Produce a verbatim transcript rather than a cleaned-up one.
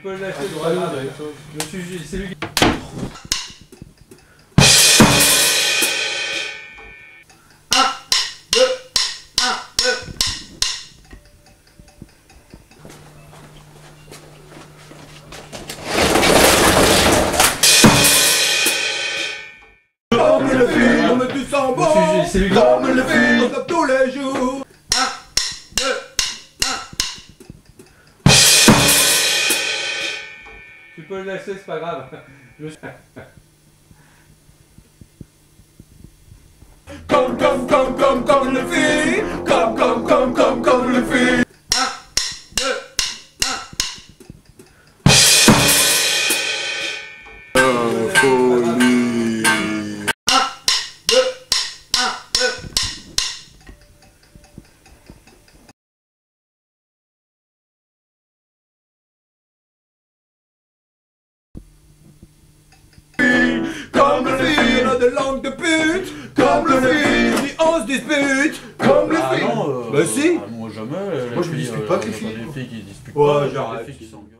peux le lâcher, c'est pas grave. Je suis, c'est lui qui... Comme le film, on met du sang bon. C'est lui qui... Comme le film, on tape tous les jours. un, deux, un. Tu peux le lâcher, c'est pas grave. Je... Comme, comme, comme, comme, comme le film. Comme, comme, comme, comme, comme le film. un, deux, un. Folie. un, deux, un, deux. Comme le film, on a des langues de pute. Comme le film, si on se dispute. Comme le Ah film. non, euh, Bah si. ah, moi jamais. Moi, je me dispute pas avec les filles. Les filles qui se disputent Ouais, pas, j'arrête. les filles qui s'engueulent.